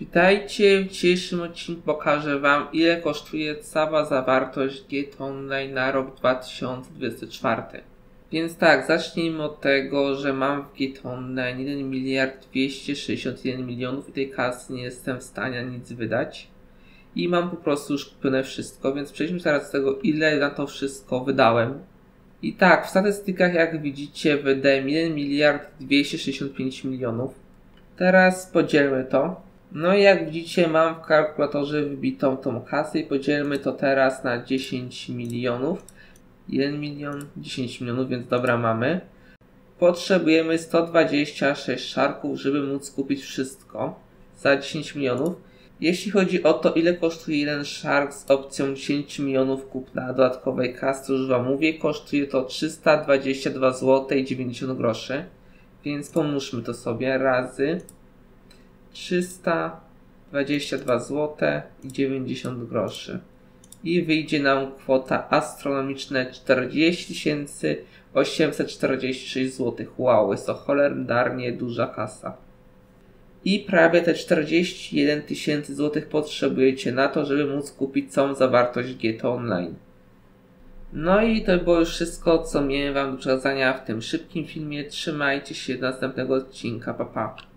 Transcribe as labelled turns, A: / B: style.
A: Witajcie, w dzisiejszym odcinku pokażę Wam, ile kosztuje cała zawartość GT Online na rok 2024. Więc tak, zacznijmy od tego, że mam w GT Online 1 miliard 261 milionów i tej kasy nie jestem w stanie nic wydać. I mam po prostu już kupione wszystko, więc przejdźmy teraz do tego, ile na to wszystko wydałem. I tak, w statystykach jak widzicie wydałem 1 miliard 265 milionów. Teraz podzielmy to. No i jak widzicie mam w kalkulatorze wybitą tą kasę i podzielmy to teraz na 10 milionów. 1 milion, 10 milionów, więc dobra mamy. Potrzebujemy 126 szarków, żeby móc kupić wszystko za 10 milionów. Jeśli chodzi o to, ile kosztuje jeden szark z opcją 10 milionów kupna dodatkowej kasy, to już Wam mówię, kosztuje to 322 zł i 90 groszy. Więc pomnóżmy to sobie razy 322 zł i 90 groszy. I wyjdzie nam kwota astronomiczna 40 846 zł. Wow, jest to cholernie duża kasa. I prawie te 41 tysięcy złotych potrzebujecie na to, żeby móc kupić całą zawartość GT Online. No i to było już wszystko, co miałem Wam do przekazania w tym szybkim filmie. Trzymajcie się do następnego odcinka. Pa, pa.